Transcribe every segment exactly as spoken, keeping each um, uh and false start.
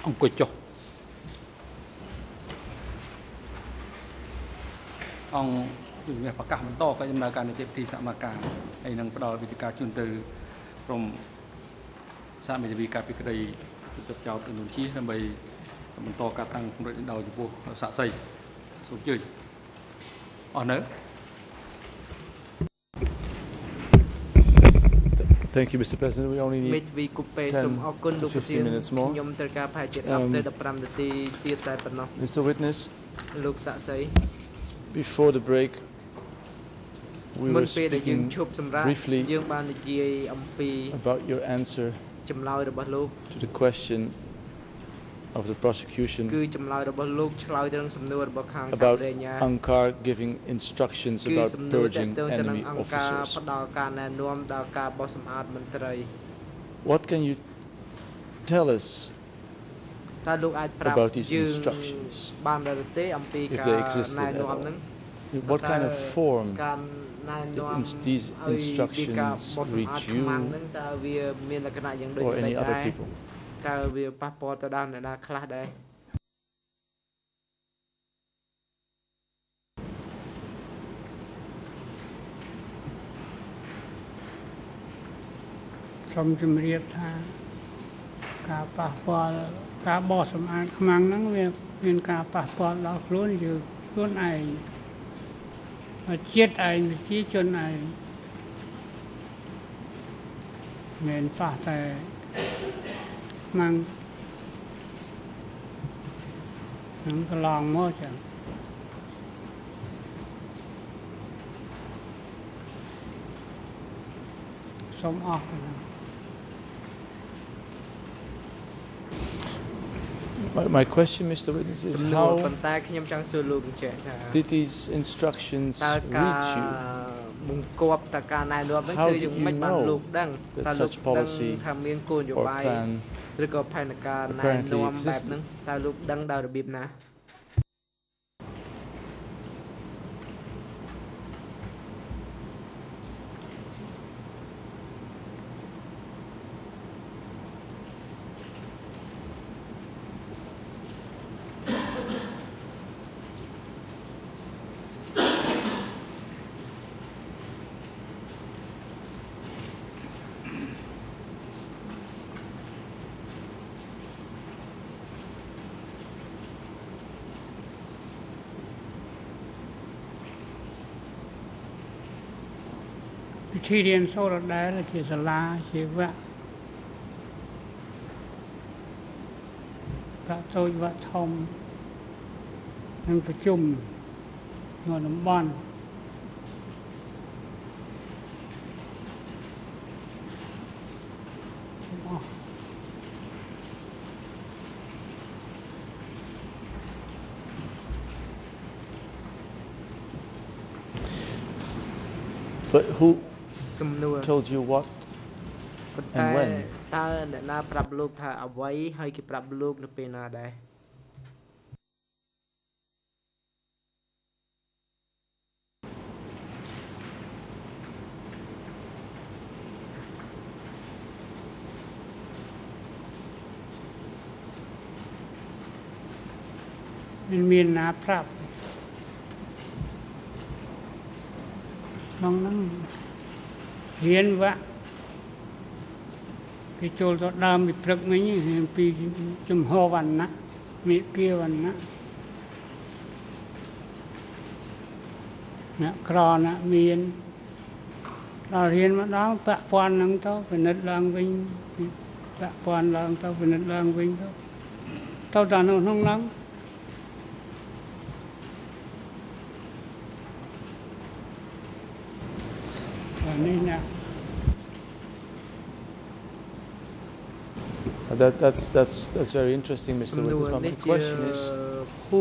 អង្គុយចុះអង្គជំនះប្រកាសបន្តកិច្ចដំណើរការនីតិវិធីសមការហើយនឹងផ្ដល់វិធីការជូនទៅក្រុមសហមេធាវីការពីក្តីជប់ចោលទំនុនជាដើម្បីបន្តការតាំងគម្រិតដល់ចំពោះសាក់សីសូមអញ្ជើញអស់នៅ Thank you, Mister President. We only need ten to fifteen minutes more. Um, Mister Witness, before the break, we were speaking briefly about your answer to the question of the prosecution about Ankar giving instructions about purging enemy officers. What can you tell us about these instructions, if they existed at all? What kind of form did these instructions reach you or any other people? តើវាប៉ះពាល់ទៅដល់អ្នកណាខ្លះដែរសូមជម្រាបថាការប៉ះពាល់ការបោះសម្អាតខ្មាំងហ្នឹងវាមានការប៉ះពាល់ដល់ខ្លួនយើងខ្លួនឯងជាតិឯងប្រជាជនឯងមិនប៉ះតែมันมันก็ลองหมดจ้ะสมออกนะ My question, Mister Witness, is how did these instructions reach you? How did you know that such policy or plan apparently existed? ที่เรียนโซลได้และที่สลาชีวะพระโตยวะทมนั่งประชุมงอนบ้าน But who told you what and when? តើអ្នកណាប្រាប់លោកថាអ្វីហើយគេប្រាប់លោកនៅពេលណាដែរมันมีណាប្រាប់បងហ្នឹងរៀនវគ្គពីចូលទៅដើមពីព្រឹកមិញពីចំហវណ្ណៈមេគាវណ្ណៈអ្នកក្រណាមានដល់រៀនមកដល់ពាក់ព័ន្ធហ្នឹងទៅពិនិត្យឡើងវិញពាក់ព័ន្ធឡើងទៅពិនិត្យឡើងវិញទៅទៅដល់ក្នុងហ្នឹង That, that's that's that's very interesting, Mister Witness. But my question is, who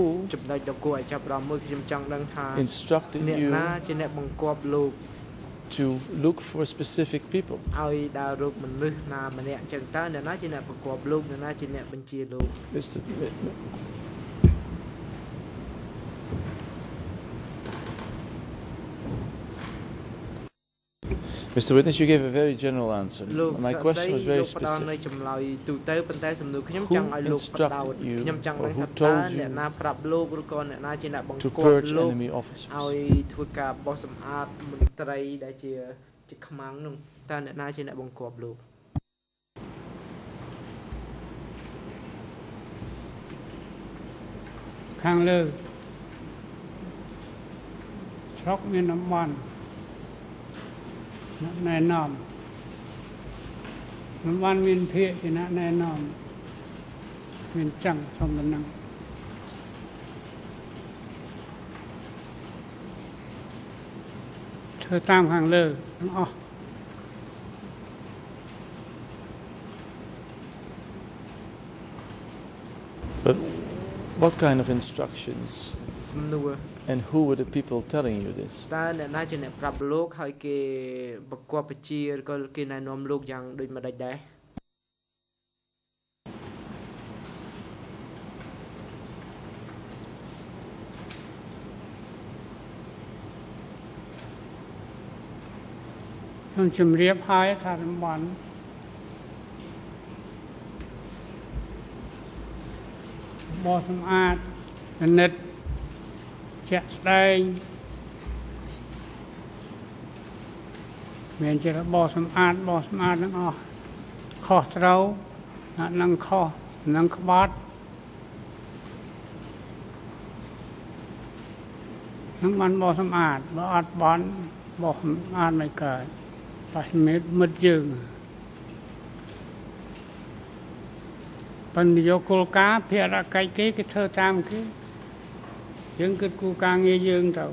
instructed you to look for specific people? Mister Mister Witness, you gave a very general answer. My question was very specific. Who instructed you or who told you to purge enemy officers? ខាងលើស្រុកមានតំបន់ណែនាំតំបន់មានភាគជាអ្នកណែនាំមានចឹងសំដំណឹងធ្វើតាមខាងលើទាំងអស់ But what kind of instructions? And who were the people telling you this? តើអ្នកណាជាអ្នកប្រាប់លោកហើយគេប្រកបបជាក៏គេណែនាំលោកយ៉ាងដូចម្ដេចដែរខ្ញុំជម្រាបហើយថាតំបន់បោះសម្អាតនិតជាក់ស្ដែងមានជាបោះសម្អាតបោះសម្អាតទាំងអស់ខុសត្រូវអ្នកនឹងខុសនឹងក្បត់នឹងបានបោះសម្អាតបើអត់បន់បោះសម្អាតមិនកើតប៉ះមិត្តមិត្តយើងបញ្ញោគោលការណ៍ភារកិច្ចគេគេធ្វើតាមគេយើងគិតគូការងារយើងទៅ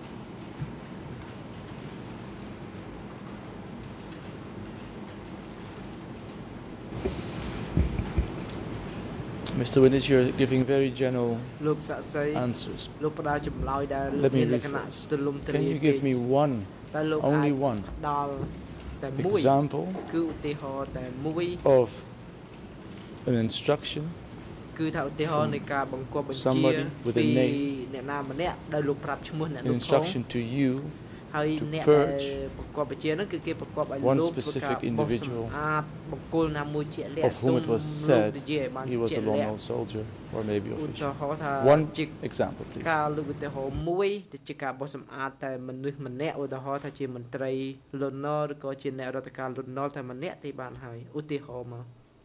Mister Witness, you're giving very general លោកសាក់សី answers. លោកផ្ដល់ចម្លើយដែល Let me មានលក្ខណៈ rephrase. ទូលំទូលាយ Can you give me one, តែលោក only one ដល់តែមួយ example គឺឧទាហរណ៍តែមួយ of an instruction គឺថាឧទាហរណ៍នៃការបង្គាប់បញ្ជា somebody with a ពី name អ្នកណាម្នាក់ដែលលោកប្រាប់ឈ្មោះអ្នក an នោះផង instruction to you ហើយ to អ្នកដែល purge បង្គាប់បញ្ជាហ្នឹងគឺគេបង្គាប់ឲ្យ one លោក specific individual អាចបង្គោលណាមួយជាក់លាក់ of whom it was said និយាយបាន he was ជា a ក់លាក់ lone soldier or maybe ឧទា official. ហរណ៍ថា One ជា example, please. ការលើកឧទាហរណ៍មួយទៅជាការបោះសម្អាតតែមនុស្សម្នាក់ឧទាហរណ៍ថាជាមន្ត្រីលន់នល់ឬក៏ជាអ្នករដ្ឋការលន់នល់តែម្នាក់ទេបានហើយឧទាហរណ៍មក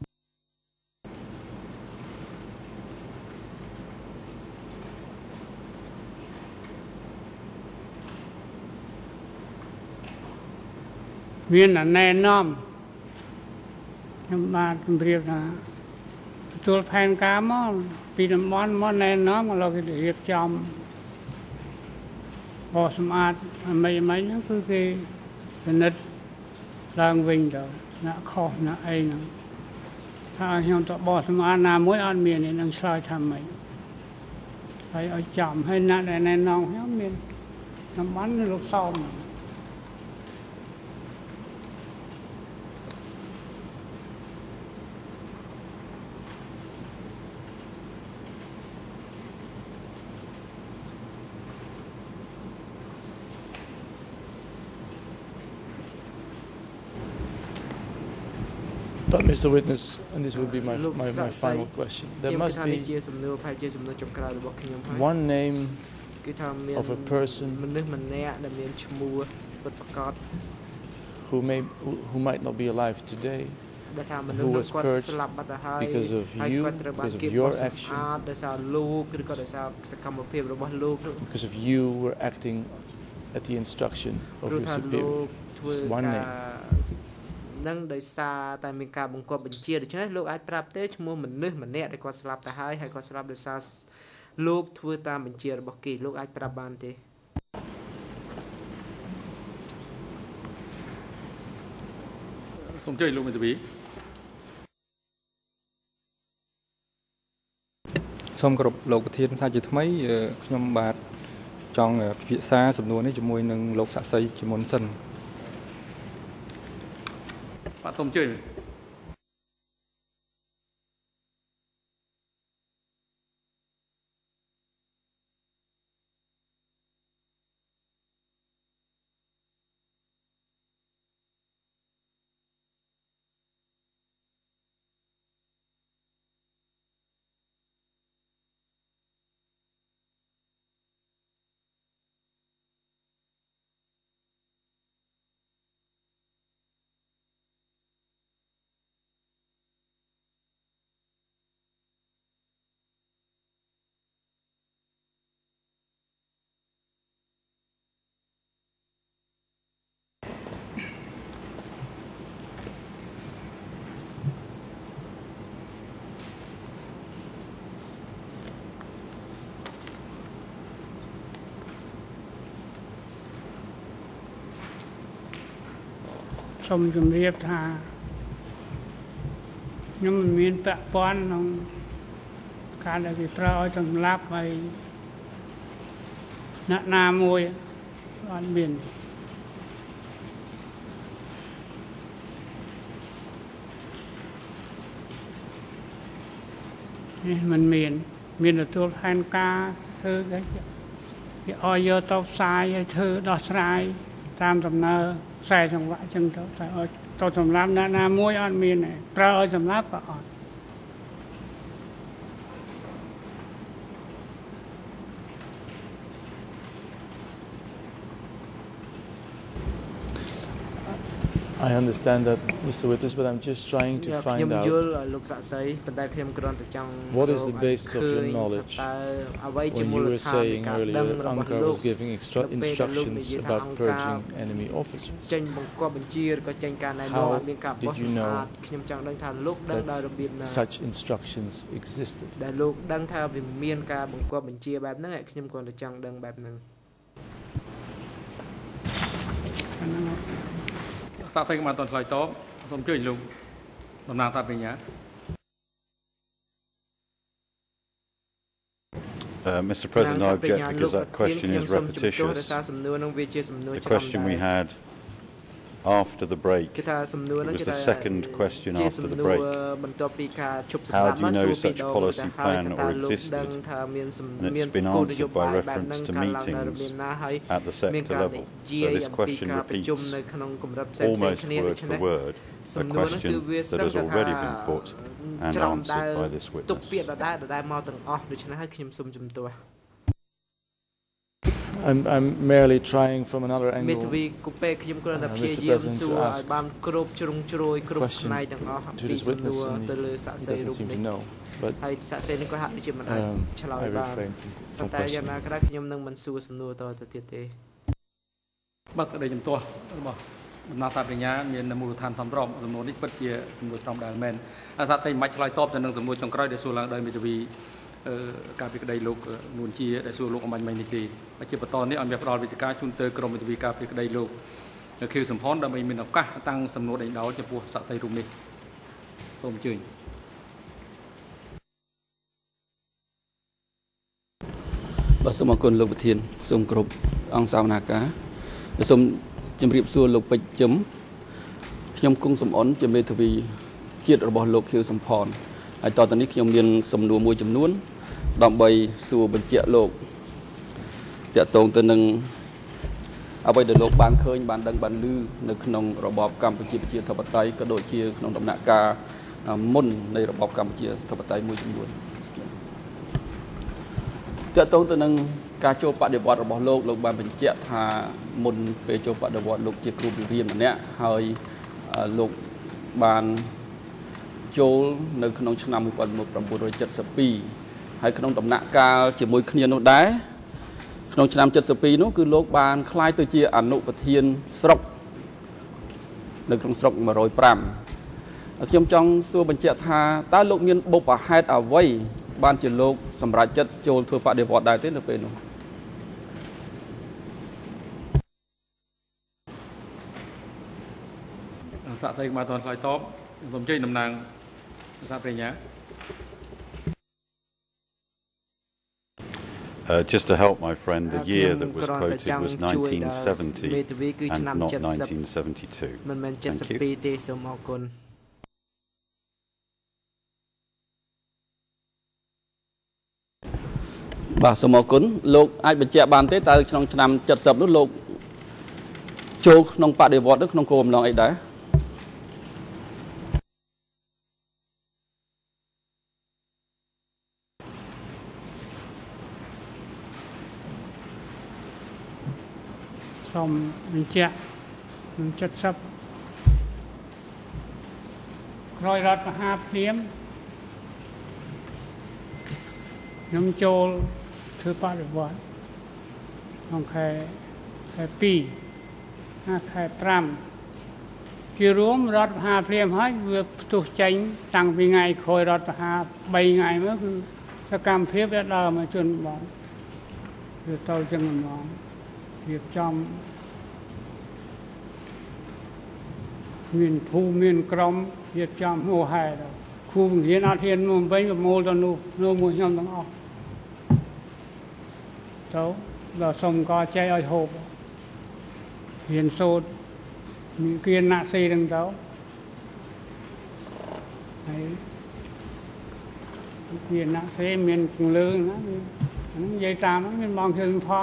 មានណែនាំខ្ញុំបាទជម្រាបថាទទួលផែនការមកពីតំបន់មកណែនាំឥឡូវគេរៀបចំបោះសម្អាតអីអីហ្នឹងគឺគេពិនិត្យឡើងវិញទៅអ្នកខុសអ្នកអីហ្នឹងថាខ្ញុំទៅបោះសម្អាតណាមួយអត់មានទេនឹងឆ្លើយថាម៉េចហើយឲ្យចាំហើយអ្នកដែលណែនាំខ្ញុំមានតំបន់លោកសោម But Mister Witness, and this will be my, my, my final question, there must be one name of a person who may who, who might not be alive today, who was purged because of you, because of your action, because of you were acting at the instruction of your superior. Just one name. នឹងដោយសារតែមានការបង្គាប់បញ្ជាដូច្នេះលោកអាចប្រាប់ទេឈ្មោះមនុស្សម្នាក់ដែលគាត់ស្លាប់ទៅហើយហើយគាត់ស្លាប់ដោយសារលោកធ្វើតាមបញ្ជារបស់គេលោកអាចប្រាប់បានទេសូមជួយលោកមេធាវីសូមគោរពលោកប្រធានថាជាថ្មីខ្ញុំបាទចង់ពិភាក្សាសំណួរនេះជាមួយនឹងលោកសាក់សីជាមុនសិន បាទសូមជួយសូមជម្រាបថាខ្ញុំមិនមានពាក់ព័ន្ធក្នុងការដែលគេប្រើឲ្យសម្លាប់ហើយអ្នកណាមួយអត់មាននេះมันមានមានទទួលផែនការធ្វើគេគេឲ្យយកទៅផ្សាយឲ្យធ្វើដោះស្រាយតាមដំណើរខ្សែសង្វាក់អញ្ចឹងទៅតែឲ្យទៅសម្រាប់អ្នកណាមួយអត់មានទេប្រើឲ្យសម្រាប់ក៏អត់ I understand that, Mister Witness, but I'm just trying to find out what is the basis of your knowledge when you were saying earlier that Ankara was giving extra instructions about purging enemy officers. How did you know that such instructions existed? សាកតែមកតឆ្លើយតបសូមជួយលោកតំណាងថាបញ្ញា Mister President, I object because that question is repetitious. The question we had after the break was the second question after the break. How do you know such policy plan or existed? And it's been answered by reference to meetings at the sector level. So this question repeats almost word for word a question that has already been put and answered by this witness. I'm, I'm merely trying from another angle, uh, Mister President, to ask a question to this witness, and he, he doesn't seem to know. But um, I refrain from, from questioning. បាទតែជំទាស់របស់ដំណើរតាបញ្ញាមានមូលដ្ឋានធម្មរមសំណួរនេះពិតជាសំណួរត្រង់ដែរមែនអាសាតែមិនឆ្លើយតបទៅនឹងសំណួរចុងក្រោយដែលសួរឡើងដោយមេធាវីការពីក្តីលោកនួនជាដែលសួរលោកអមាញ់មិញនេះទេជាបន្តនេះឲ្យមានផ្ដល់វិធីការជូនទៅក្រុមមេធាវីការពីក្តីលោកខៀវសំផនដើម្បីមានឱកាសតាំងសំណួរដេញដោលចំពោះសាក្សីរូបនេះសូមអញ្ជើញបាទសូមអរគុណលោកប្រធានសូមគោរពអង្គសាវនាការសូមជម្រាបសួរលោកពេជ្រជឹមខ្ញុំគង់សំអនជាមេធាវីជាតិរបស់លោកខៀវសំផនហើយតទៅនេះខ្ញុំមានសំណួរមួយចំនួនដើម្បីសួរបញ្ជាក់លោកតាក់ទងទៅនឹងអ្វីដែលលោកបានឃើញបានដឹងបានឮនៅក្នុងរបបកម្ពុជាប្រជាធិបតេយ្យក៏ដូចជាក្នុងដំណាក់កាលមុននៃរបបកម្ពុជាធិបតេយ្យមួយចំនួនតាក់ទងទៅនឹងការចូលបដិវត្តរបស់លោកលោកបានបញ្ជាក់ថាមុនពេលចូលបដិវត្តលោកជាគ្រូបង្រៀនម្នាក់ហើយលោកបានចូលនៅក្នុងឆ្នាំmột nghìn chín trăm bảy mươi haiហើយក្នុងដំណាក់កាលជាមួយគ្នានោះដែរក្នុងឆ្នាំbảy mươi haiនោះគឺលោកបានក្លាយទៅជាអនុប្រធានស្រុកនៅក្នុងស្រុកmột không nămខ្ញុំចង់សួរបញ្ជាក់ថាតើលោកមានបុព្វហេតុអ្វីបានជាលោកសម្រេចចិត្តចូលធ្វើបដិវត្តដែរទេនៅពេលនោះសាកតែមកតឆ្លើយតបសូមជួយតំណាងសាបញ្ញា Uh, just to help my friend, the year that was quoted was nineteen seventy and not nineteen seventy-two. Thank you. បាទសូមអរគុណលោកអាចបញ្ជាក់បានទេតើក្នុងឆ្នាំ七十នោះលោកចូលក្នុងបដិវត្តនៅក្នុងគោលបំណងអីដែរសូមបញ្ជាក់ក្នុង七十ក្រោយរដ្ឋមហាភ្លាមខ្ញុំចូលធ្វើបដិវត្តក្នុងខែខែពីរខែប្រាំជារួមរដ្ឋមហាភ្លាមហើយវាផ្ទុះចេញតាំងពីថ្ងៃក្រោយរដ្ឋមហាបីថ្ងៃមកគឺសកម្មភាពវាដើរមកជនបទវាទៅចឹងហ្មងរៀបចំមានភូមិមានក្រុមរៀបចំហួហែដល់គ្រូបង្រៀនអត់ហ៊ានមកវិញក៏មូលទៅនោះនោះមួយខ្ញុំទាំងអស់ទៅដល់សុំក៏ចែកឲ្យហូបរៀនសូត្រមានគៀនណាក់សេនឹងទៅហើយគៀនណាក់សេមានគង្លើណាហ្នឹងនិយាយតាមមានបងជើងផល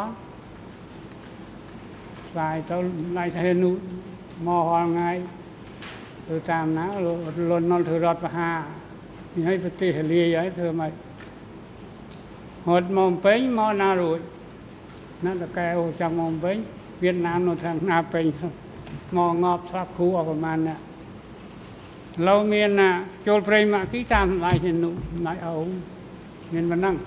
ស្លាយទៅឡៃទៅនោះមកហល់ថ្ងៃទៅតាមណាលន់នល់ធ្វើរដ្ឋបហានេះឲ្យប្រទេសលាយឲ្យធ្វើមកហត់មកពេញមកណារួចណាតកែអូចាំមកពេញវៀតណាមនៅខាងណាពេញមកងប់ស្លាប់គ្រូអស់ប្រហែលណាเราមានណាចូលព្រៃមកគីតាមសម្លាយជានោះសម្លាយអោមានប៉ុណ្ណឹង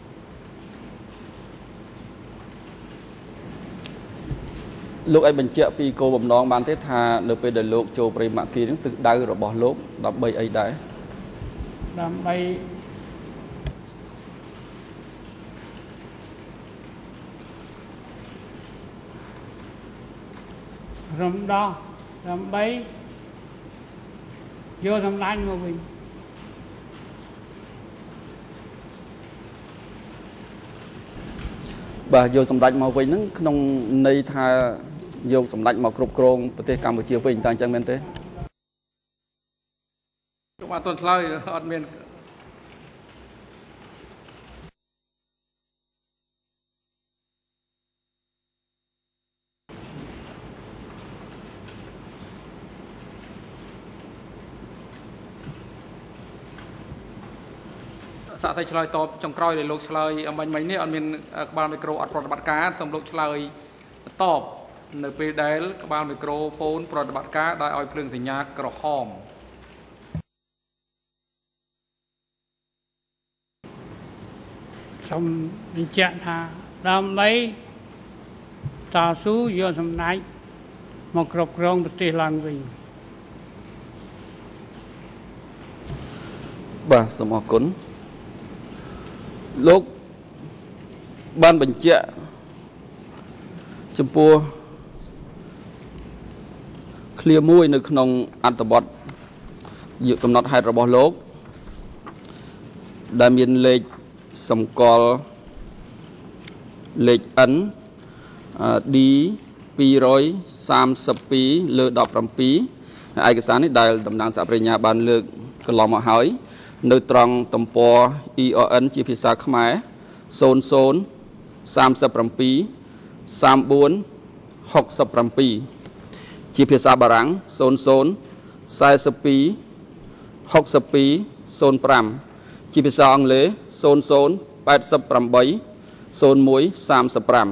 លោកឲ្យបញ្ជាក់ពីគោលបំណងបានទេថានៅពេលដែលលោកចូលព្រៃម៉ាក់គីនឹងទិសដៅរបស់លោកដើម្បីអីដែរដើម្បីរំដោះដើម្បីយកសម្លាញ់មកវិញបាទយកសម្ដេចមកវិញហ្នឹងក្នុងន័យថាយកសម្ដេចមកគ្រប់គ្រងប្រទេសកម្ពុជាវិញតើអញ្ចឹងមែនទេខ្ញុំអត់ទាន់ឆ្លើយអត់មានសាកតែឆ្លើយតបចុងក្រោយដែលលោកឆ្លើយមិញមិញនេះអត់មានក្បាលមីក្រូអត់ប្រតិបត្តិការសូមលោកឆ្លើយតបនៅពេលដែលក្បាលមីក្រូហ្វូនប្រតិបត្តិការដោយឲ្យភ្លើងសញ្ញាក្រហមសូមបញ្ជាក់ថាដើម្បីតស៊ូយកសម្ដេចមកគ្រប់គ្រងប្រទេសឡើងវិញបាទសូមអរគុណលោកបានបញ្ជាក់ចំពោះឃ្លាមួយនៅក្នុងអត្ថបទយកកំណត់ហេតុរបស់លោកដែលមានលេខសម្គាល់លេខ N D ពីរសាមសិបពីរលើដប់ប្រាំពីរឯកសារនេះដែលតំណាងសហប្រញ្ញាបានលើកកន្លងមកហើយនៅត្រង់ទំព័រ E O N ជាភាសាខ្មែរศูนย์ ศูนย์ สามสิบเจ็ด สามสิบสี่ หกสิบเจ็ดជាភាសាបារាំងศูนย์ ศูนย์ สี่สิบสอง หกสิบสอง ศูนย์ ห้าជាភាសាអង់គ្លេសศูนย์ ศูนย์ แปดสิบแปด ศูนย์ หนึ่ง สามสิบห้า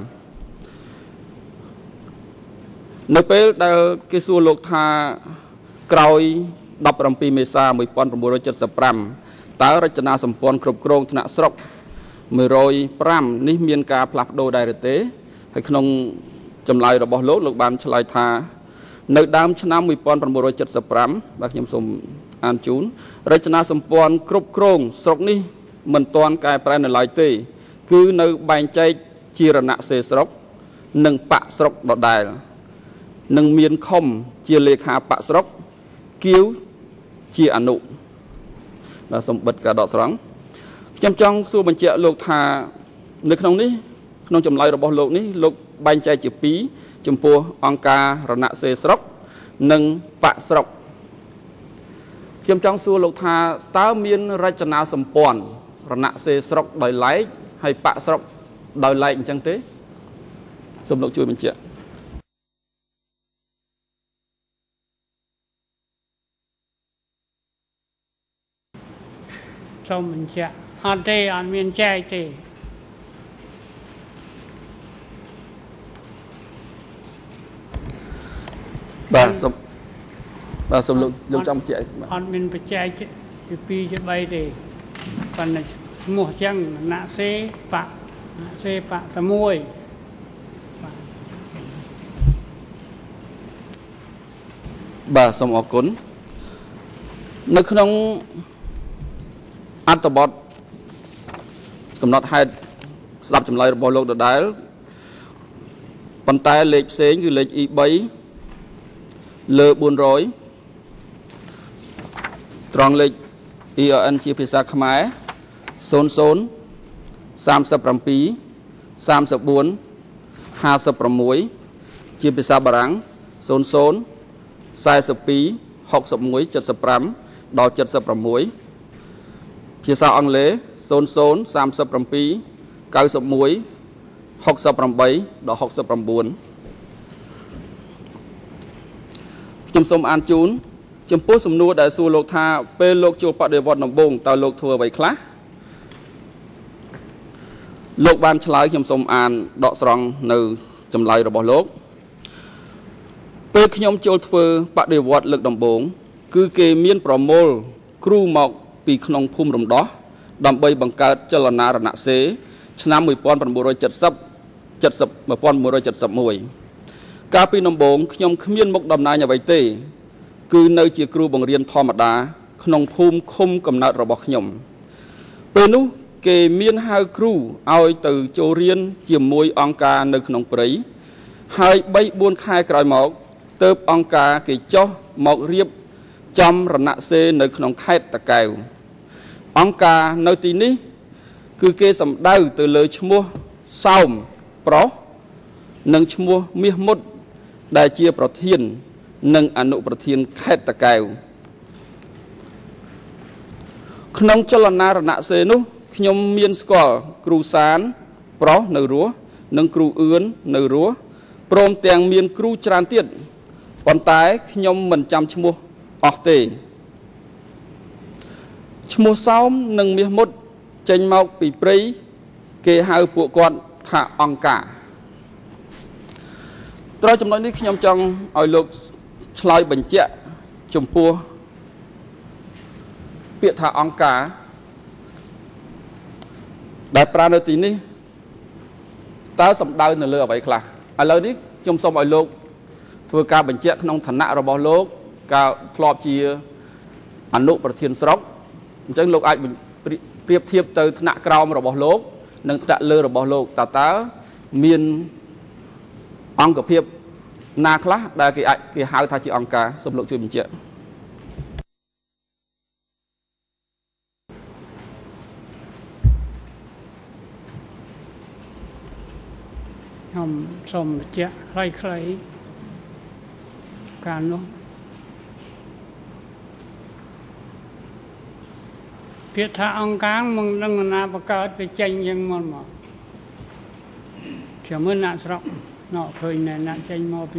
នៅពេលដែលគេសួរលោកថាក្រោយដប់ប្រាំពីរមេសាmột nghìn chín trăm bảy mươi lămតើរចនាសម្ព័ន្ធគ្រប់គ្រងថ្នាក់ស្រុកmột trăm nămនេះមានការផ្លាស់ប្ដូរដែរឬទេហើយក្នុងចម្លើយរបស់លោកលោកបានឆ្លើយថានៅដើមឆ្នាំmột nghìn chín trăm bảy mươi lămបាទខ្ញុំសូមអានជូនរចនាសម្ព័ន្ធគ្រប់គ្រងស្រុកនេះមិនទាន់កែប្រែនៅឡើយទេគឺនៅបែងចែកជារណសេស្រុកនិងបកស្រុកដដែលនឹងមានខុំជាលេខាបកស្រុកគៀវជាអនុបាទសូមបិទការដកស្រង់ខ្ញុំចង់សួរបញ្ជាក់លោកថានៅក្នុងនេះក្នុងចម្លើយរបស់លោកនេះលោកបែងចែកជាពីរចំពោះអង្គការរណសេស្រុកនិងបកស្រុកខ្ញុំចង់សួរលោកថាតើមានរចនាសម្ព័ន្ធរណសេស្រុកដោយឡែកហើយបកស្រុកដោយឡែកអញ្ចឹងទេសូមលោកជួយបញ្ជាក់សូមបញ្ជាក់អត់ទេអត់មានចែកទេបាទសូមបាទសូមលោកលោកចង់បញ្ជាក់អត់មានបច្ចេកពីពីរជាបីទេប៉ុន្តែឈ្មោះចឹងណាសេបៈណាសេបៈតែមួយបាទសូមអរគុណនៅក្នុងអត្ថបទកំណត់ហេតុស្ដាប់ចម្លើយរបស់លោកដដែលប៉ុន្តែលេខផ្សេងគឺលេខ E 3លើbốn trăm ត្រង់លេខ E O N ជាភាសាខ្មែរศูนย์ ศูนย์ สามสิบเจ็ด สามสิบสี่ ห้าสิบหกជាភាសាបារាំងศูนย์ ศูนย์ สี่สิบสอง หกสิบเอ็ด เจ็ดสิบห้าដល់เจ็ดสิบหกភាសាអង់គ្លេសศูนย์ ศูนย์ สามสิบเจ็ด เก้าสิบเอ็ด หกสิบแปดដល់หกสิบเก้าខ្ញុំសូមអានជូនចំពោះសំណួរដែលសួរលោកថាពេលលោកចូលបដិវត្តន៍ដំបូងតើលោកធ្វើអ្វីខ្លះលោកបានឆ្លើយខ្ញុំសូមអានដកស្រង់នៅចម្លើយរបស់លោកពេលខ្ញុំចូលធ្វើបដិវត្តន៍លើកដំបូងគឺគេមានប្រមូលគ្រូមកពីក្នុងភូមិរំដោះដើម្បីបង្កើតចលនារណសេរីឆ្នាំmột nghìn chín trăm bảy mươi เจ็ดสิบ เจ็ดสิบ một nghìn chín trăm bảy mươi mốtកាលពីដំបូងខ្ញុំគ្មានមុខតំណែងអ្វីទេគឺនៅជាគ្រូបង្រៀនធម្មតាក្នុងភូមិឃុំកំណើតរបស់ខ្ញុំពេលនោះគេមានហៅគ្រូឲ្យទៅចូលរៀនជាមួយអង្គការនៅក្នុងព្រៃហើយបីបួនខែក្រោយមកទើបអង្គការគេចុះមករៀបចំរណសេរីនៅក្នុងខេត្តតាកែវអង្គការនៅទីនេះគឺគេសម្ដៅទៅលើឈ្មោះសោមប្រុសនិងឈ្មោះមាសមុតដែលជាប្រធាននិងអនុប្រធានខេត្តតាកែវក្នុងចលនារណសេរីនោះខ្ញុំមានស្គាល់គ្រូសានប្រុសនៅរស់និងគ្រូអឿននៅរស់ព្រមទាំងមានគ្រូច្រើនទៀតប៉ុន្តែខ្ញុំមិនចាំឈ្មោះអស់ទេឈ្មោះសោមនិងមាសមុតចេញមកពីព្រៃគេហៅពួកគាត់ថាអង្គការត្រង់ចំណុចនេះខ្ញុំចង់ឲ្យលោកឆ្លើយបញ្ជាក់ចំពោះពាក្យថាអង្គការដែលប្រើនៅទីនេះតើសំដៅនៅលើអ្វីខ្លះឥឡូវនេះខ្ញុំសូមឲ្យលោកធ្វើការបញ្ជាក់ក្នុងឋានៈរបស់លោកការធ្លាប់ជាអនុប្រធានស្រុកអញ្ចឹងលោកអាចប្រៀបធៀបទៅឋានៈក្រោមរបស់លោកនិងថ្នាក់លើរបស់លោកតើតើមានអង្គភាពណាខ្លះដែលគេអាចគេហៅថាជាអង្គការសូមលោកជួយបញ្ជាក់ខ្ញុំសូមបញ្ជាក់ខ្លីៗការនោះពាក្យថាអង្គការមិនដឹងណាបង្កើតទៅចេញយ៉ាងមុនមកជាមិនណាស្រុកណោឃើញណាចេញមកពី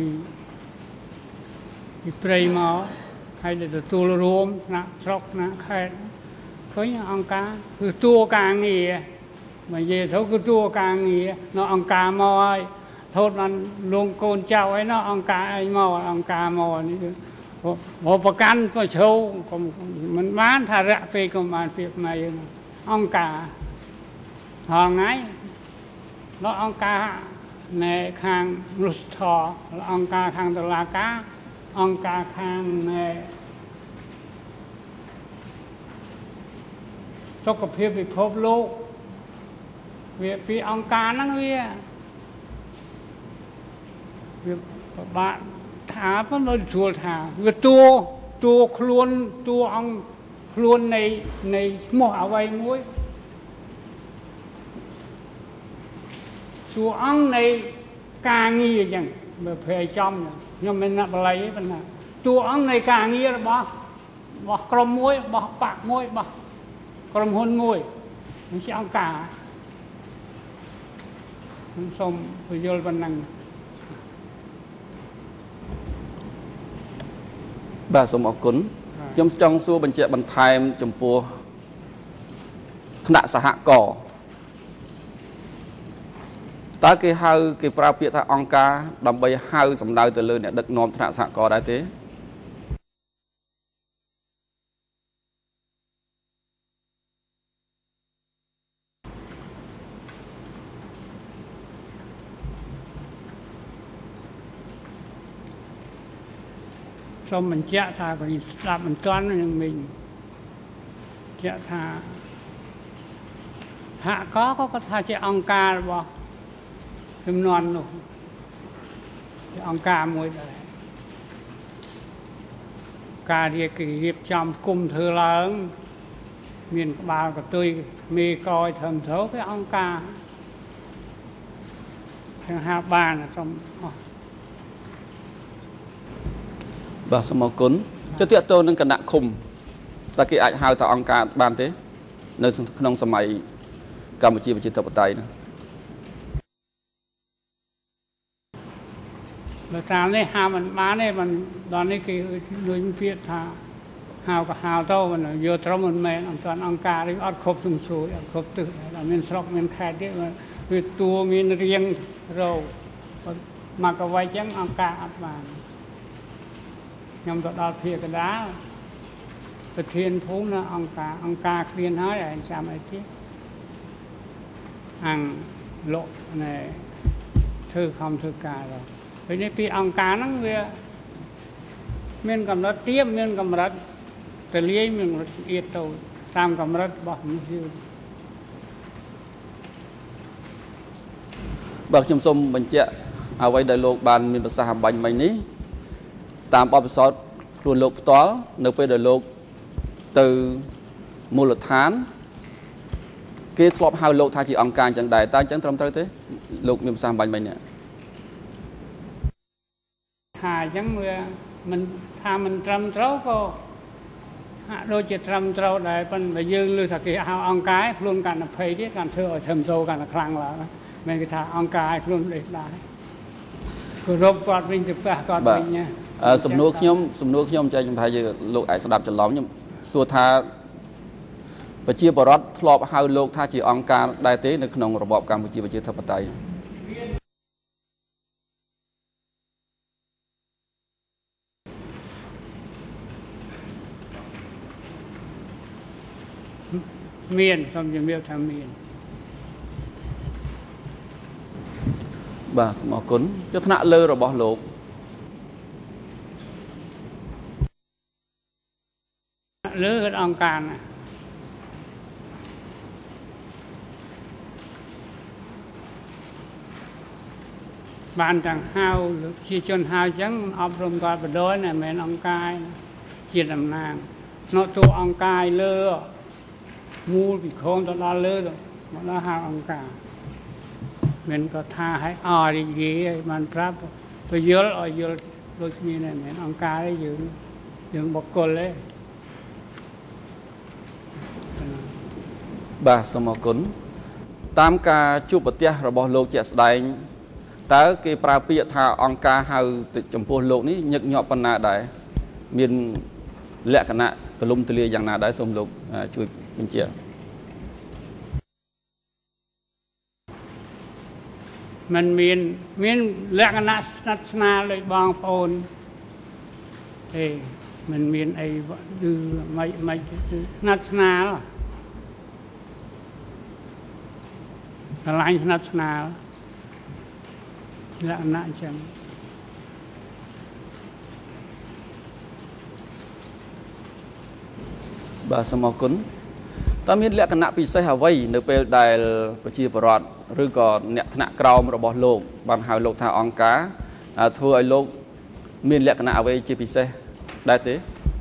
ពីព្រៃមកហើយទៅទទួលរួមណាស្រុកណាខេត្តឃើញអង្គការគឺតួការងារមកនិយាយទៅគឺតួការងារនៅអង្គការមកហើយថតបានលងកូនចៅហើយណាអង្គការអីមកអង្គការមកនេះគឺប្រកាន់ក៏ឈោមិនបានថារយៈពេលក៏បានពីផ្នែកអង្គការហងៃដល់អង្គការในខាងមនុស្សធម៌អង្គការខាងតុលាការអង្គការខាងសុខភាពពិភពលោកវាពីអង្គការហ្នឹងវាវាប្របាក់ថាប៉ុន្តែស្រួលថាវាតួតួខ្លួនតួអង្គខ្លួននៃនៃឈ្មោះអ្វីមួយតួអង្គនៃការងារអញ្ចឹងបើព្រៃចំខ្ញុំមិនណាក់បល័យទេប៉ុន្តែតួអង្គនៃការងាររបស់របស់ក្រុមមួយរបស់បកមួយរបស់ក្រុមហ៊ុនមួយមិនជាអង្គការខ្ញុំសូមពន្យល់ប៉ុណ្ណឹងបាទសូមអរគុណខ្ញុំចង់សួរបញ្ជាក់បន្ថែមចំពោះថ្នាក់សហករណ៍តើគេហៅគេប្រើពាក្យថាអង្គការដើម្បីហៅសំដៅទៅលើអ្នកដឹកនាំថ្នាក់សហករណ៍ដែរទេសូមបញ្ជាក់ថាគាត់ស្ដាប់មិនទាន់នឹងមិញជាក់ថាសហករណ៍ក៏គាត់ថាជាអង្គការរបស់ចំនួននោះជាអង្គការមួយដែរការរៀបគេរៀបចំគុំធ្វើឡើងមានក្បាលកតុយមេកយធំត្រូវគេអង្គការទាំងហាបានសូមអស់បាទសូមអរគុណទៅតាក់ទងនឹងគណៈឃុំតើគេអាចហៅថាអង្គការបានទេនៅក្នុងសម័យកម្ពុជាប្រជាធិបតេយ្យណាបើតាមនេះហៅមិនបានទេមិនដល់នេះគេដូចពាក្យថាហៅក៏ហៅទៅមិនយកត្រឹមមិនមែនអត់ទាន់អង្គការឬអត់គ្រប់ជំនួយអត់គ្រប់ទិសតែមានស្រុកមានខេត្តទេវាតួមានរៀងរោមកកវៃចឹងអង្គការអត់បានខ្ញុំទៅដល់ភាគកណ្ដាលប្រធានភូមិនៅអង្គការអង្គការគ្មានហើយឯងចាំអីទៀតអង្គលោកណែធ្វើខំធ្វើការទៅពេលនេះពីអង្គការហ្នឹងវាមានកម្រិតទាបមានកម្រិតទលាយមានកម្រិតអៀតទៅតាមកម្រិតរបស់មនុស្សយើងបាទខ្ញុំសូមបញ្ជាក់អ្វីដែលលោកបានមានប្រសាសន៍អំបញ្ញមិញនេះតាមបទពិសោធន៍ខ្លួនលោកផ្ទាល់នៅពេលដែលលោកទៅមូលដ្ឋានគេធ្លាប់ហៅលោកថាជាអង្គការអញ្ចឹងដែរតើអញ្ចឹងត្រឹមត្រូវទេលោកមានប្រសាសន៍អំបញ្ញមិញនេះថាអញ្ចឹងវាមិនថាមិនត្រឹមត្រូវក៏ហាក់ដូចជាត្រឹមត្រូវដែរប៉ុន្តែយើងលើថាគេហៅអង្គការខ្លួនកាន់តែភ័យទៀតកាន់ធ្វើឲ្យធំចូលកាន់តែខ្លាំងឡើងមិនគេថាអង្គការខ្លួនដេកដែរគោរពគាត់វិញទៅផ្ទះគាត់វិញណាសំណួរខ្ញុំសំណួរខ្ញុំចែកខ្ញុំថាយើងលោកអាចស្ដាប់ច្រឡំខ្ញុំសួរថាប្រជាពលរដ្ឋធ្លាប់ហៅលោកថាជាអង្គការដែរទេនៅក្នុងរបបកម្ពុជាប្រជាធិបតេយ្យមានសូមជំរាបថាមានបាទសូមអរគុណចុះថ្នាក់លើរបស់លោកលើអង្គការណាបានទាំងហៅជាជនហៅអញ្ចឹងអប់រំគាត់បដិណាមិនអង្គការជាតំណាងនៅតួអង្គការលើមូលពីខំទៅដល់លើមកដល់ហៅអង្គការមិនក៏ថាឲ្យអរិយេបានប្រាប់ពយល់ឲ្យយល់ដូចគ្នាដែរមិនអង្គការទេយើងយើងបុគ្គលទេបាទសូមអរគុណតាមការជួបប្រទះរបស់លោកជាក់ស្ដែងតើគេប្រើពាក្យថាអង្គការហៅចំពោះលោកនេះញឹកញាប់ប៉ុណ្ណាដែរមានលក្ខណៈទលំទលាយ៉ាងណាដែរសូមលោកជួយបញ្ជាក់มันមានមានលក្ខណៈស្និទ្ធស្នាលដោយបងប្អូនទេมันមានអីគឺមិនមិនស្និទ្ធស្នាលកន្លែងស្និទ្ធស្នាលលក្ខណៈអញ្ចឹងបាទសូមអរគុណតើមានលក្ខណៈពិសេសអ្វីនៅពេលដែលប្រជាពលរដ្ឋឬក៏អ្នកថ្នាក់ក្រោមរបស់លោកបានហៅលោកថាអង្គការធ្វើឲ្យលោកមានលក្ខណៈអ្វីជាពិសេសដែរទេ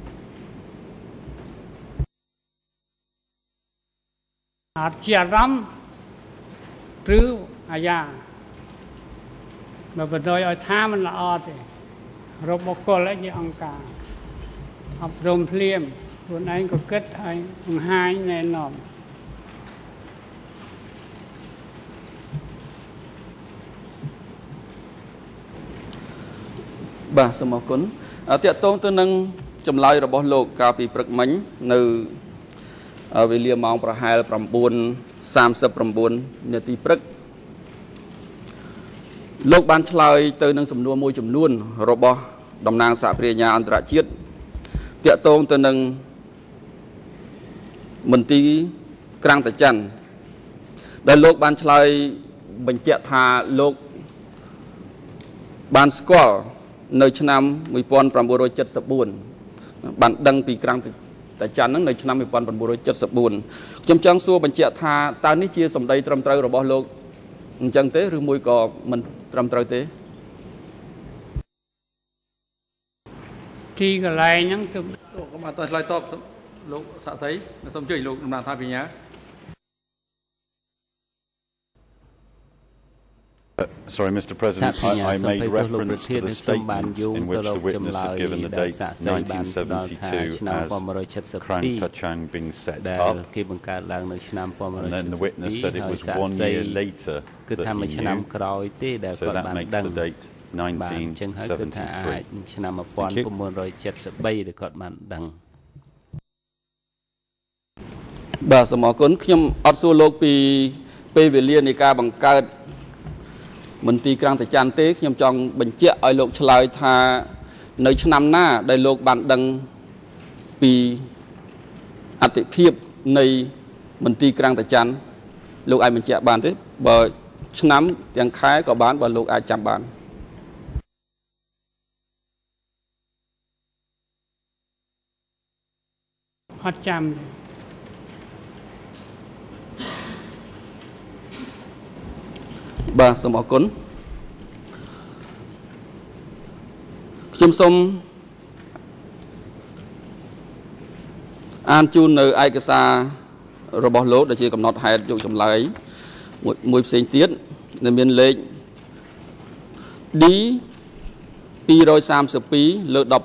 អត់ជាអារម្មណ៍ឬអាយ៉ាបើបដ ாய் ឲ្យថាมันល្អទេរកបុគ្គលជាអង្គការអប់រំភ្លាមខ្លួនឯងក៏គិតឲ្យបង្ហាញណែនាំបាទសូមអរគុណតាក់ទងទៅនឹងចម្លើយរបស់លោកកាលពីព្រឹកមិញនៅវេលាម៉ោងប្រហែល 9:39 នាទីព្រឹកលោកបានឆ្លើយទៅនឹងសំណួរមួយចំនួនរបស់តំណាងសហប្រជាអន្តរជាតិតាក់ទងទៅនឹងមន្ទីរក្រាំងតាច័ន្ទដែលលោកបានឆ្លើយបញ្ជាក់ថាលោកបានស្គាល់នៅឆ្នាំmột nghìn chín trăm bảy mươi tưបានដឹងពីក្រាំងតាច័ន្ទហ្នឹងនៅឆ្នាំmột nghìn chín trăm bảy mươi tưខ្ញុំចង់សួរបញ្ជាក់ថាតើនេះជាសម្ដីត្រឹមត្រូវរបស់លោកអញ្ចឹងទេឬមួយក៏មិនត្រឹមត្រូវទេទីកន្លែងហ្នឹងទៅក៏មកតើឆ្លើយតបលោកសាក់សីសូមជួយលោកដំណាងថាបញ្ញា Uh, sorry, Mister President, I, I made reference to the statement in which the witness had given the date nineteen seventy-two as Krang Tachang being set up, and then the witness said it was one year later that he knew, so that makes the date nineteen seventy-three. Thank you. បាទសូមអរគុណខ្ញុំអត់សួរលោកពីពេលវេលានៃការបង្កើតមន្ទីរក្រាំងតាចាន់ទេខ្ញុំចង់បញ្ជាក់ឲ្យលោកឆ្លើយថានៅឆ្នាំណាដែលលោកបានដឹងពីអតិភិបនៃមន្ទីរក្រាំងតាចាន់លោកអាចបញ្ជាក់បានទេបើឆ្នាំទាំងខែក៏បានបើលោកអាចចាំបានអត់ចាំបាទសូមអរគុណខ្ញុំសូមអានជូននៅឯកសាររបស់លោកដែលជាកំណត់ហេតុយកចម្លើយមួយផ្សេងទៀតដែលមានលេខ D two thirty-two លើ sixteen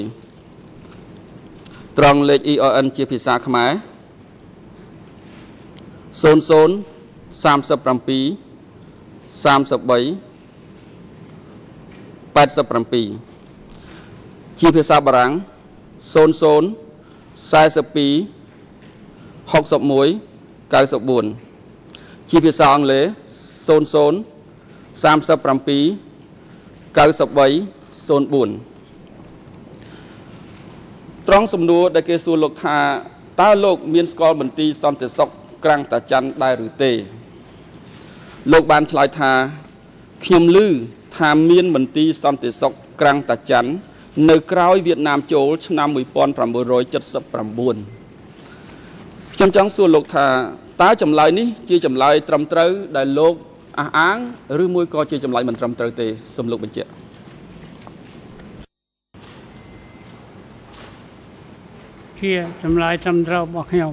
ត្រង់លេខ E R N ជាភាសាខ្មែរ zero zero thirty-seven thirty-three eighty-seven ជាភាសាបារាំង zero zero forty-two sixty-one ninety-four ជាភាសាអង់គ្លេស zero zero thirty-seven ninety-three oh four ត្រង់សំណួរដែលគេសួរលោកថាតើលោកមានស្គាល់មន្ទីរសន្តិសុខក្រាំងតាចាន់ដែរឬទេលោកបានឆ្លើយថាខ្ញុំឮថាមានមន្ទីរសន្តិសុខក្រាំងតាចាន់នៅក្រោយវៀតណាមចូលឆ្នាំnineteen seventy-nineខ្ញុំចង់សួរលោកថាតើចម្លើយនេះជាចម្លើយត្រឹមត្រូវដែលលោកអះអាងឬមួយក៏ជាចម្លើយមិនត្រឹមត្រូវទេសូមលោកបញ្ជាក់ជាចម្លើយត្រឹមត្រូវរបស់ខ្ញុំ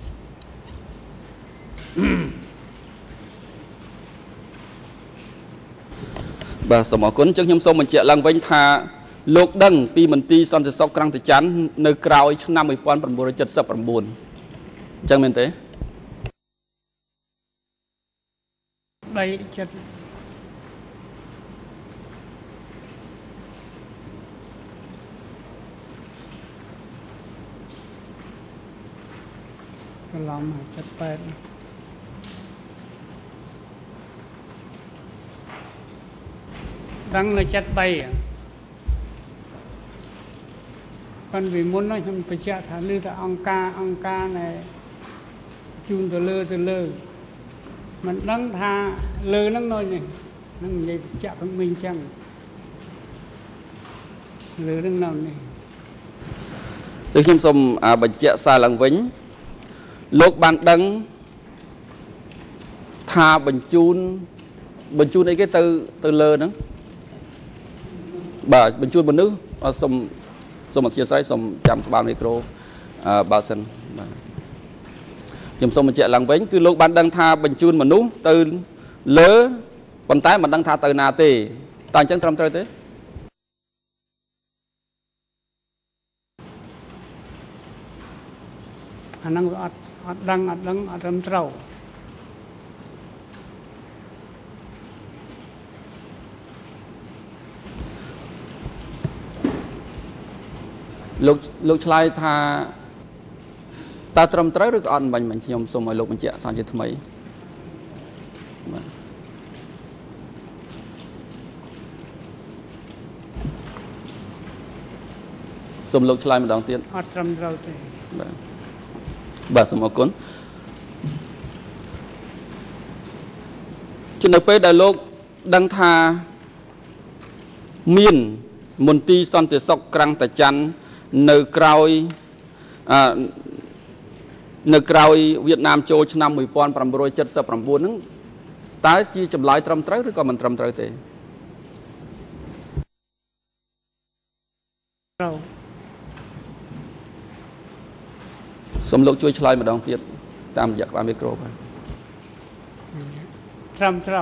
បាទសូមអរគុណអញ្ចឹងខ្ញុំសូមបញ្ជាក់ឡើងវិញថាលោកដឹងពីមន្ទីរសន្តិសុខក្រាំងតាចាន់នៅក្រោយឆ្នាំnineteen seventy-nineអញ្ចឹងមែនទេដៃចិត្តកន្លងមកចិត្តแปดដឹងនៅចិត្តបីប៉ុន្តែមុននោះខ្ញុំបញ្ជាក់ថាលើតែអង្គការអង្គការណែជូនទៅលើទៅលើមិនដឹងថាលើហ្នឹងនៅនេះនឹងនិយាយបញ្ជាក់វិញអញ្ចឹងលើហ្នឹងនៅនេះចឹងខ្ញុំសូមបញ្ជាក់សារឡើងវិញលោកបានដឹងថាបញ្ជូនបញ្ជូនអីគេទៅទៅលើហ្នឹងបាទបញ្ជូនមនុស្សសូមសូមអធិស្ឋានសូមចាំក្បាលមីក្រូបើសិនបាទខ្ញុំសូមបញ្ជាក់ឡើងវិញគឺលោកបានដឹងថាបញ្ជូនមនុស្សទៅលើប៉ុន្តែមិនដឹងថាទៅណាទេតើអញ្ចឹងត្រឹមត្រូវទេអាហ្នឹងវាអត់អត់ដឹងអត់ដឹងអត់ត្រឹមត្រូវលោកលោកឆ្លើយថាតើត្រឹមត្រូវឬក៏អត់បាញ់មិញខ្ញុំសូមឲ្យលោកបញ្ជាក់សាជាថ្មីបាទសូមលោកឆ្លើយម្ដងទៀតអត់ត្រឹមត្រូវទេបាទបាទសូមអរគុណចំណុចពេលដែលលោកដឹងថាមានមន្ទីរសន្តិសុខក្រាំងតាចាន់នៅក្រោយអឺនៅក្រោយវៀតណាមចូលឆ្នាំnineteen seventy-nineហ្នឹងតើជាចម្លើយត្រឹមត្រូវឬក៏មិនត្រឹមត្រូវទេត្រូវសូមលោកជួយឆ្លើយម្ដងទៀតតាមរយៈក្បាលមីក្រូបាទត្រឹមត្រូវ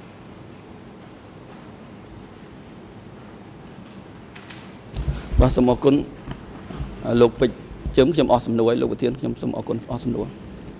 បាទសូមអរគុណលោកពេជ្រជឹមខ្ញុំអស់សំណួរលោកប្រធានខ្ញុំសូមអរគុណអស់សំណួរ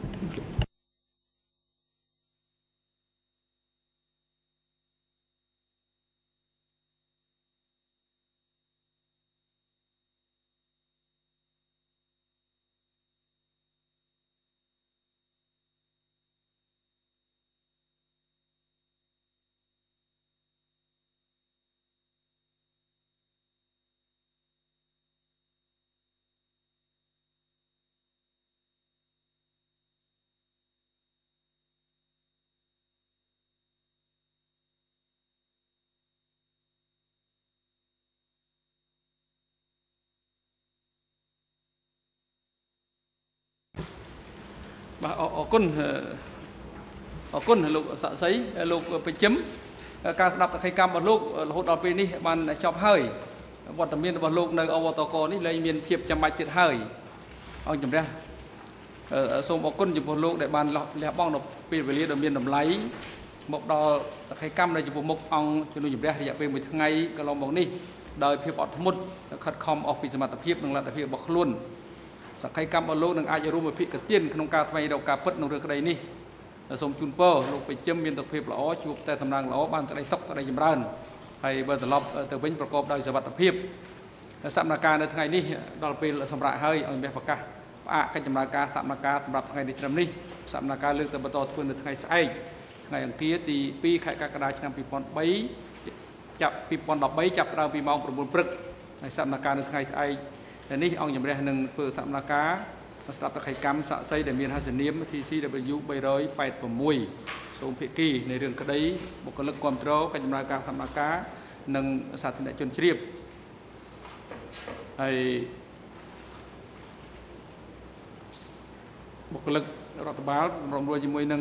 បាទអរគុណអរគុណលោកស័ក្តិសិទ្ធិលោកពេជ្រជឹមការស្ដាប់តក្កកម្មរបស់លោករហូតដល់ពេលនេះបានចប់ហើយវត្តមានរបស់លោកនៅអវតកនេះលែងមានភាពចាំបាច់ទៀតហើយអង្គជំរះសូមអរគុណចំពោះលោកដែលបានលះបង់ដល់ពេលវេលាដ៏មានតម្លៃមកដល់តក្កកម្មនៅចំពោះមុខអង្គជំនួយជំរះរយៈពេលមួយថ្ងៃកន្លងមកនេះដោយភាពអត់ធ្មត់ខិតខំអស់ពីសមត្ថភាពនិងលទ្ធភាពរបស់ខ្លួនសក្ខីកម្មរបស់លោកនឹងអាចរួមវិភាគទានក្នុងការស្វែងរកការពិតក្នុងរឿងក្តីនេះសូមជូនពរលោកពេជ្រជឹមមានសុខភាពល្អជួបតែតំណែងល្អបានក្តីសុខក្តីចម្រើនហើយបើត្រឡប់ទៅវិញប្រកបដោយសុវត្ថិភាពសកម្មភាពនៅថ្ងៃនេះដល់ពេលសម្រាប់ហើយឲ្យមានប្រកាសផ្អាកកិច្ចដំណើរការសកម្មភាពសម្រាប់ថ្ងៃនេះត្រឹមនេះសកម្មភាពលើកទៅបន្តធ្វើនៅថ្ងៃស្អែកថ្ងៃអង្គារទីពីរខែកក្កដាឆ្នាំពីរពាន់បីចាប់ពីរពាន់ដប់បីចាប់ផ្ដើមពីម៉ោងប្រាំបួនព្រឹកហើយសកម្មភាពនៅថ្ងៃស្អែកនេះអង្គជំរះនឹងធ្វើសកម្មភាពស្ដាប់តក្កកម្មស័ក្តិសិទ្ធិដែលមានហត្ថនាម T C W បីរយប៉ែតប្រាំមួយ សូមភាគីនៃរឿងក្តីបុគ្គលិកគ្រប់គ្រងកិច្ចដំណើរការសកម្មភាពនិងសាធារណជនជ្រាបហើយបុគ្គលិករដ្ឋបាលរំលួយជាមួយនឹង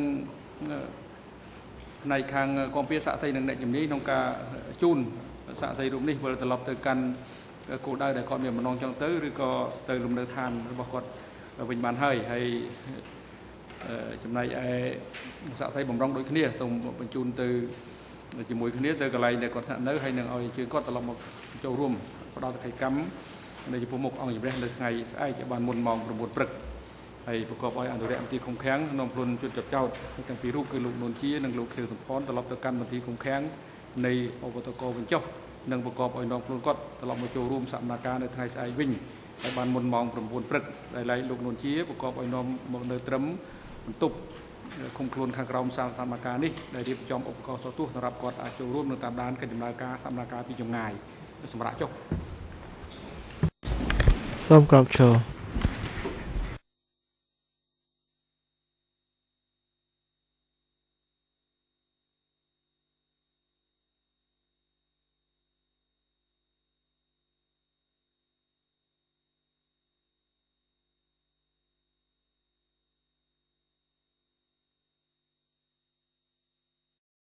ផ្នែកខាងគម្ពីរស័ក្តិសិទ្ធិនិងអ្នកជំនាញក្នុងការជូនស័ក្តិសិទ្ធិរូបនេះវិលត្រឡប់ទៅកាន់គោលដៅដែលគាត់មានបំណងចង់ទៅឬក៏ទៅលំនៅឋានរបស់គាត់វិញបានហើយហើយចំណែកឯស័ក្តិសិទ្ធិបំរុងដូចគ្នាសូមបញ្ជូនទៅជាមួយគ្នាទៅកន្លែងដែលគាត់ស្នាក់នៅហើយនឹងឲ្យជើងគាត់ត្រឡប់មកចូលរួមផ្ដល់តក្កកម្មនៅចំពោះមុខអង្គជំរះនៅថ្ងៃស្អែកបានមុនម៉ោងប្រាំបួនព្រឹកហើយប្រកបឲ្យអនុរិយមន្ត្រីឃុំឃាំងនាំខ្លួនជនចាប់ចោតទាំងពីររូបគឺលោកនួនជានិងលោកខៀវសំផនត្រឡប់ទៅកាន់មន្ត្រីឃុំឃាំងនៃអវតកវិញចុះនិងប្រកបឲ្យនាំខ្លួនគាត់ត្រឡប់មកចូលរួមសកម្មភាពនៅថ្ងៃស្អែកវិញហើយបានមុនម៉ោងប្រាំបួនព្រឹកដែលឡែកលោកនួនជាប្រកបឲ្យនាំមកនៅត្រឹមបន្ទប់ឃុំខ្លួនខាងក្រោមសាលសកម្មភាពនេះដែលរៀបចំឧបករណ៍សោះទោះសម្រាប់គាត់អាចចូលរួមនៅតាមដានកិច្ចដំណើរការសកម្មភាពពីចម្ងាយសម្រាប់ចុះសូមក្រោកឈរ